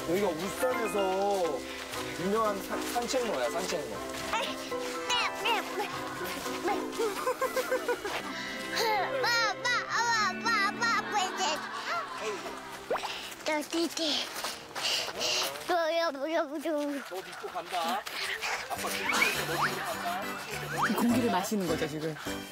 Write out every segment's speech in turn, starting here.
여기가 울산에서 유명한 산책로야, 산책로. 너 믿고 간다. 아빠 김치니까 너 믿고 간다. 공기를 마시는 거죠, 지금.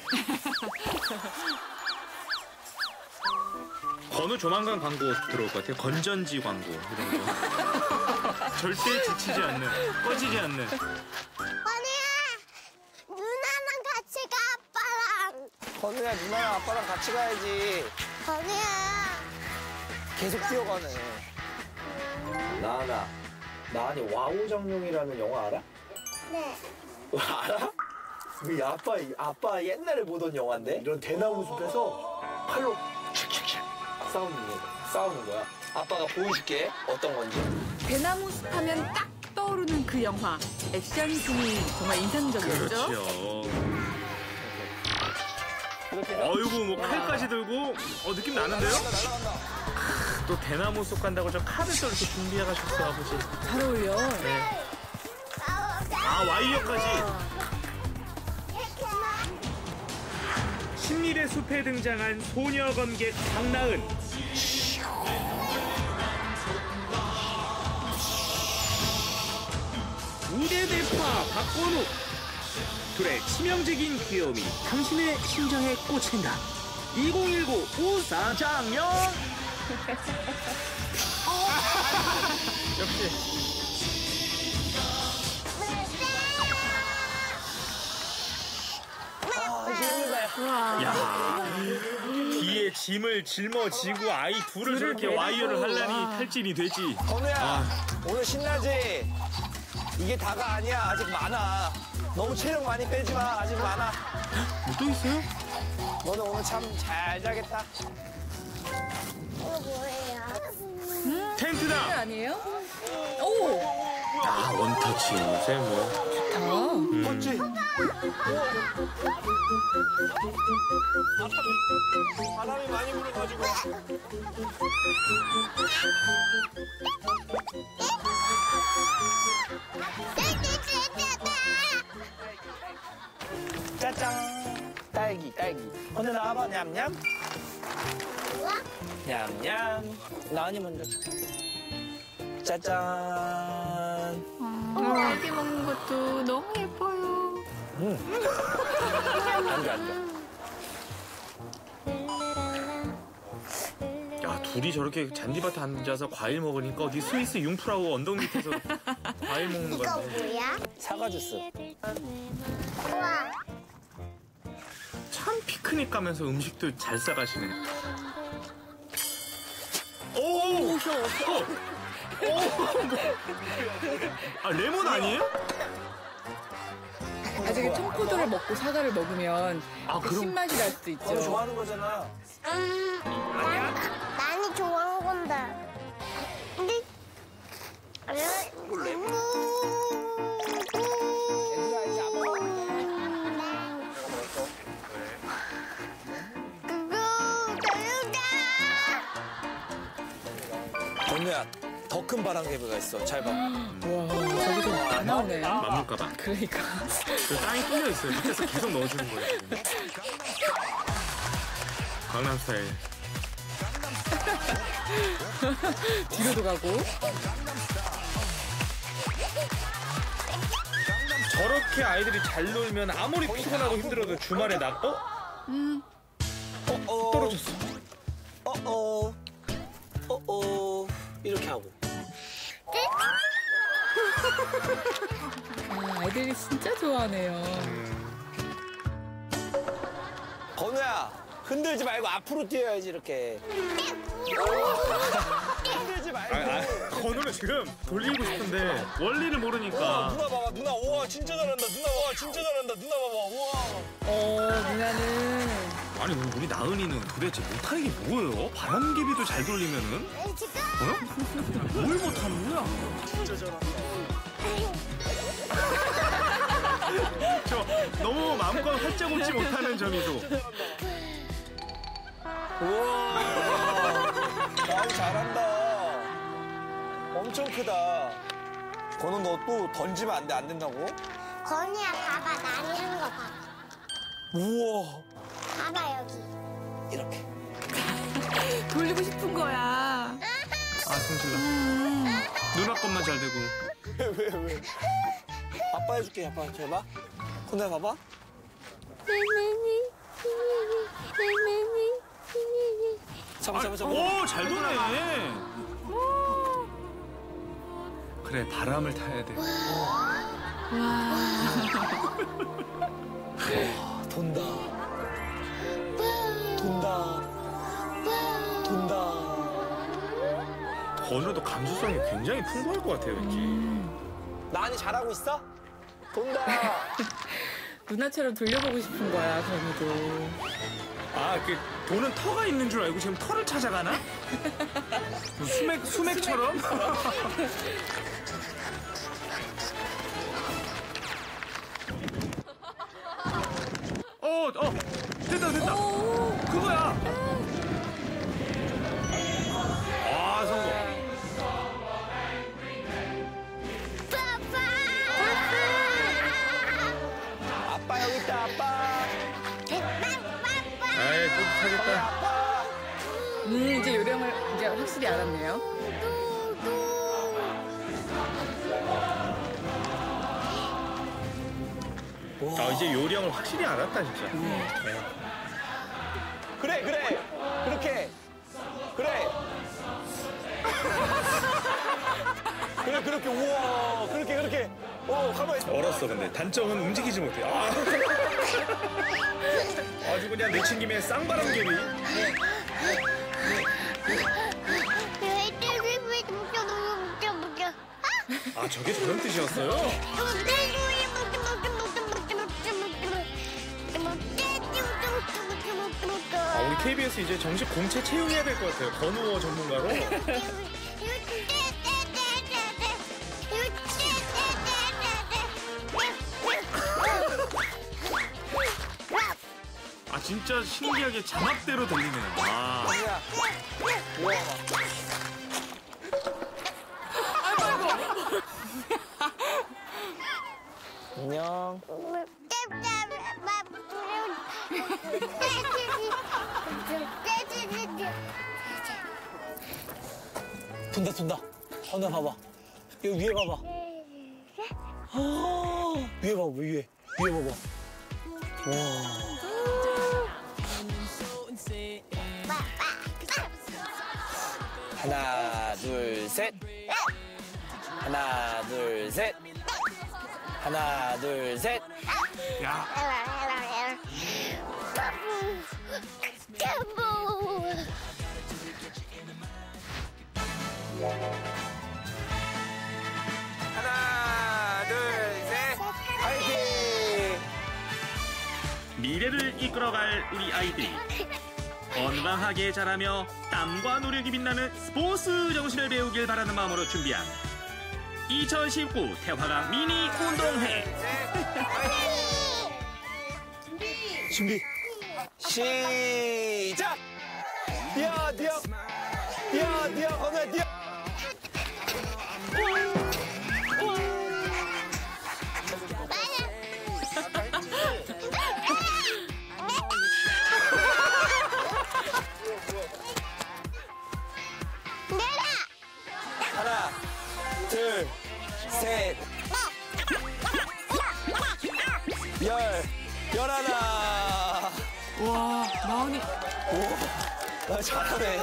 건우 조만간 광고 들어올 것 같아요. 건전지 광고 이런 거. 절대 지치지 않는, 꺼지지 않는. 건우야, 누나랑 같이 가, 아빠랑. 건우야, 누나랑 아빠랑 같이 가야지. 건우야. 계속 뛰어가네. 나은이 와우정룡이라는 영화 알아? 네. 알아? 그 아빠 옛날에 보던 영화인데 이런 대나무 숲에서 칼로 칙칙칙 싸우는 거야. 아빠가 보여줄게 어떤 건지. 대나무 숲 하면 딱 떠오르는 그 영화. 액션씬이 정말 인상적이었죠? 그렇죠. 어이구 뭐 칼까지 들고 느낌 나는데요? 날아간다. 또 대나무 속 간다고 저 칼을 또 이렇게 준비해가셨어 아버지. 잘 어울려. 네. 아 와이어까지. 신일의 숲에 등장한 소녀 검객 박나은. 우대 대파 박건우. 둘의 치명적인 귀여움이 당신의 심장에 꽂힌다. 2019 우사장면. 역시. 야, 뒤에 짐을 짊어지고 아이 둘을 저렇게 와이어를 하려니 탈진이 되지. 건우야, 오늘 신나지? 이게 다가 아니야. 아직 많아. 너무 체력 많이 빼지 마. 아직 많아. 뭐 또 있어요? 너는 오늘 참 잘 자겠다. 이거 뭐예요? 텐트다. 아니에요? 오! 아 원터치 요새 뭐. 좋다. 멋지? 바람이 많이 불어가지고. 짜잔. 딸기. 오늘 나와봐. 냠냠. 냠냠. 나은이 먼저. 짜잔. 딸기 먹는 것도 너무 예뻐요. 앉아. 야 둘이 저렇게 잔디밭에 앉아서 과일 먹으니까 어디 스위스 융프라우 언덕 밑에서 과일 먹는 이거 건데. 뭐야? 사과 주스. 우와. 참 피크닉 가면서 음식도 잘 싸가시네. 오! 아 레몬 아니에요? 나중에 청포도를 먹고 사과를 먹으면 그 그럼- 신맛이 날 수도 있죠. 너 좋아하는 거잖아. 난이 좋아하는 건데. 근데 얘들아 이제 안 먹어. 건우야, 더 큰 바람개비가 있어. 잘 봐. 와, 저기서 다 나오네요. 맘물까봐. 그러니까. 그 땅이 뚫려 있어요. 밑에서 계속 넣어주는 거예요. 지금. 강남 스타일. 뒤로도 가고. 저렇게 아이들이 잘 놀면 아무리 피곤하고 힘들어도 주말에 떨어졌어. 이렇게 하고. 아이들이 진짜 좋아하네요. 건우야, 흔들지 말고 앞으로 뛰어야지 이렇게. 흔들지 말고. 건우는 지금 돌리고 싶은데 원리를 모르니까. 누나 봐봐. 누나 우와 진짜 잘한다. 누나 와 진짜 잘한다. 누나 봐봐. 우와. 누나는. 아니 우리 나은이는 도대체 못하는 게 뭐예요? 바람개비도 잘 돌리면은? 뭘 못하는 거야? 진짜 잘한다. 저 너무 마음껏 활짝 웃지 못하는 점이죠. 우와. 나우 잘한다. 엄청 엄청 크다. 건우 너 또 던지면 안 돼, 안 된다고? 건이야, 봐봐. 나니 한 거 봐. 우와. 봐봐, 여기. 이렇게. 돌리고 싶은 거야. 아, 성질나. 누나 것만 잘 되고. 왜? 아빠 해줄게, 아빠. 줘봐. 건우야, 봐봐. 잡아. 오, 잘 도네. 그래, 바람을 타야 돼. 돈다. 건우도 감수성이 굉장히 풍부할 것 같아요, 왠지. 나은이 잘하고 있어? 돈다. 누나처럼 돌려보고 싶은 거야, 건이도. 아, 그 돈은 터가 있는 줄 알고 지금 터를 찾아가나? 수맥처럼? 됐다. 그거야. 아, 성공. 아빠 여기 있다, 아빠. 아이, 뿌듯하겠다. 아빠. 이제 요령을 이제 확실히 알았네요. 아, 이제 요령을 확실히 알았다, 진짜. 그래. 그렇게. 그래. 그렇게. 우와. 그렇게. 가만히 있어. 얼었어, 근데. 단점은 움직이지 못해. 아. 아주 그냥 내친김에 쌍바람개비. 아, 저게 저런 뜻이었어요? 아, 우리 KBS 이제 정식 공채 채용해야 될 것 같아요. 건우어 전문가로. 아, 진짜 신기하게 자막대로 들리네요. 아. 건우야. 우와. 안녕. 돈다. 건우야, 봐봐. 여기 위에 봐봐. 위에 봐봐, 위에 봐봐. 와. 하나, 둘, 셋. 하나, 둘, 셋. 하나, 둘, 셋. 야. 하나, 둘, 셋. 파이팅! 미래를 이끌어갈 우리 아이들이 건강하게 자라며 땀과 노력이 빛나는 스포츠 정신을 배우길 바라는 마음으로 준비한 2019 태화강 미니 운동회. 준비. 시작! 뛰어, 건우야, 뛰어! 하나, 둘, 셋, 열하나. 와, 나은이. 나 잘하네.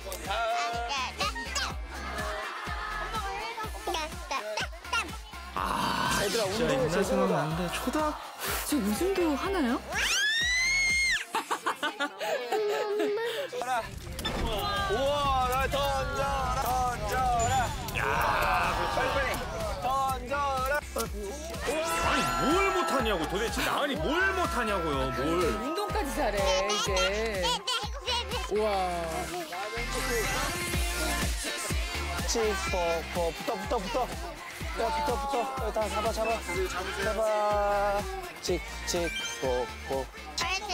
얘들아, 운동 생각나는데 저 웃음도 하나요? 하나. 우와, 나 던져라. 야, 빨리. 던져라. 아니, 뭘 못하냐고. 도대체 나은이 뭘 못하냐고요. 뭘. 운동까지 잘해, 이제. 우와. 칙폭폭 붙어. 야, 붙어. 다 잡아. 칙폭폭.